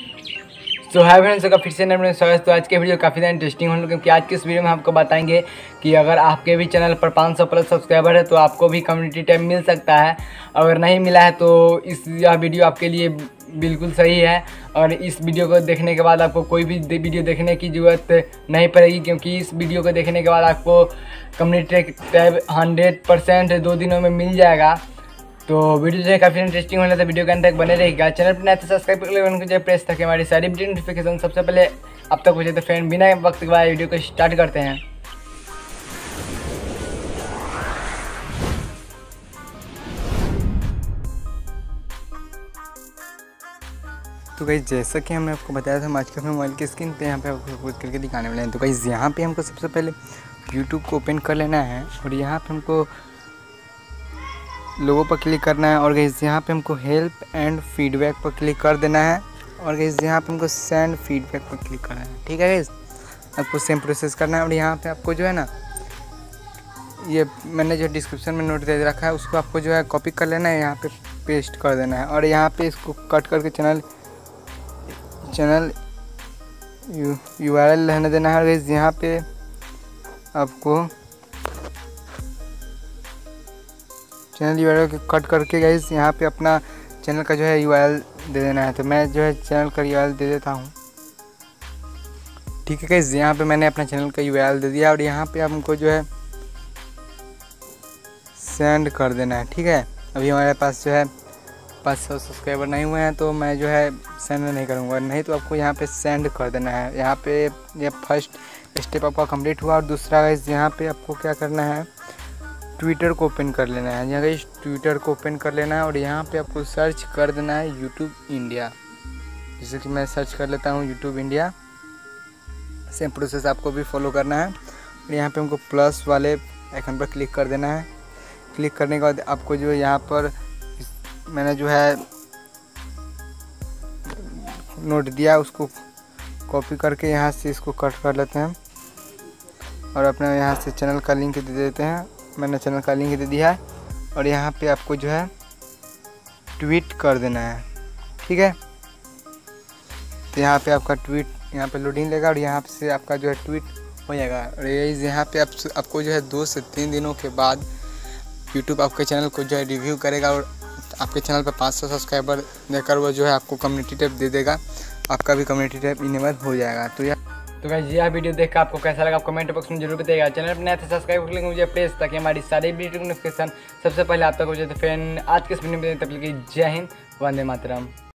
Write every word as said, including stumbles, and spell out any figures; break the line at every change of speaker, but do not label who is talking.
तो hi friends का फिर से नए स्वागत। तो आज के वीडियो काफ़ी ज़्यादा इंटरेस्टिंग होने क्योंकि आज के इस वीडियो में आपको बताएंगे कि अगर आपके भी चैनल पर पाँच सौ प्लस सब्सक्राइबर है तो आपको भी कम्युनिटी टैब मिल सकता है। अगर नहीं मिला है तो इस यह वीडियो आपके लिए बिल्कुल सही है और इस वीडियो को देखने के बाद आपको कोई भी वीडियो देखने की ज़रूरत नहीं पड़ेगी, क्योंकि इस वीडियो को देखने के बाद आपको कम्युनिटी टैब हंड्रेड परसेंट दो दिनों में मिल जाएगा। तो वीडियो जो है काफ़ी इंटरेस्टिंग होने तो वीडियो के अंत तक बने रहेगा। चैनल पर नए तो सब्सक्राइब कर जो प्रेस तक हमारी सारी वीडियो नोटिफिकेशन सबसे पहले अब तक हो जाए। तो फ्रेंड बिना वक्त के बाद वीडियो को स्टार्ट करते हैं। तो गाइस जैसा कि हमने आपको बताया था हम आज के अपने मोबाइल की स्क्रीन पे यहाँ पे आपको कुछ करके दिखाने वाले हैं। तो गाइस यहाँ पे हमको सबसे पहले यूट्यूब को ओपन कर लेना है और यहाँ पे हमको लोगों पर क्लिक करना है और गाइस यहाँ पे हमको हेल्प एंड फीडबैक पर क्लिक कर देना है और गाइस यहाँ पे हमको सेंड फीडबैक पर क्लिक करना है। ठीक है गाइस, आपको सेम प्रोसेस करना है और यहाँ पे आपको जो है ना ये मैंने जो डिस्क्रिप्शन में नोट दे रखा है उसको आपको जो है कॉपी कर लेना है, यहाँ पे पेस्ट कर देना है और यहाँ पे इसको कट करके channel channel U U R L रहने देना है और गाइस यहाँ पे आपको channel U R L cut करके गाइस यहाँ पे अपना चैनल का जो है यू आर एल दे देना है। तो मैं जो है चैनल का यू आर एल दे देता हूँ। ठीक है गाइस, यहाँ पे मैंने अपना चैनल का यू आर एल दे दिया और यहाँ पे हमको जो है सेंड कर देना है। ठीक है, अभी हमारे पास जो है पाँच सौ सब्सक्राइबर नहीं हुए हैं तो मैं जो है सेंड नहीं करूँगा, नहीं तो आपको यहाँ पे सेंड कर देना है। यहाँ पे ये फर्स्ट स्टेप आपका कंप्लीट हुआ और दूसरा गाइस यहाँ पे आपको क्या करना है, ट्विटर को ओपन कर लेना है। यहाँ गाइस ट्विटर को ओपन कर लेना है और यहाँ पे आपको सर्च कर देना है यूट्यूब इंडिया। जैसे कि मैं सर्च कर लेता हूँ यूट्यूब इंडिया, सेम प्रोसेस आपको भी फॉलो करना है और यहाँ पे हमको प्लस वाले आइकन पर क्लिक कर देना है। क्लिक करने के बाद आपको जो है यहाँ पर मैंने जो है नोट दिया उसको कॉपी करके यहाँ से इसको कट कर लेते हैं और अपने यहाँ से चैनल का लिंक दे देते हैं। मैंने चैनल का लिंक दे दिया है और यहाँ पे आपको जो है ट्वीट कर देना है। ठीक है, तो यहाँ पे आपका ट्वीट यहाँ पे लोडिंग लेगा और यहाँ से आपका जो है ट्वीट हो जाएगा और ये यहाँ पे आप, आपको जो है दो से तीन दिनों के बाद यूट्यूब आपके चैनल को जो है रिव्यू करेगा और आपके चैनल पर पाँच सौ सब्सक्राइबर देकर वो जो है आपको कम्युनिटी टैब दे देगा, आपका भी कम्युनिटी टैब इनेबल हो जाएगा। तो यार तो गाइस यह वीडियो देखकर आपको कैसा लगा कमेंट बॉक्स में जरूर बताइएगा। चैनल पर नया तो सब्सक्राइब कर लेंगे मुझे प्लीज, ताकि हमारी सारी वीडियो नोटिफिकेशन सबसे पहले आप तक हो जाए। तो फ्रेंड आज के इस वीडियो में तब तक जय हिंद, वंदे मातरम।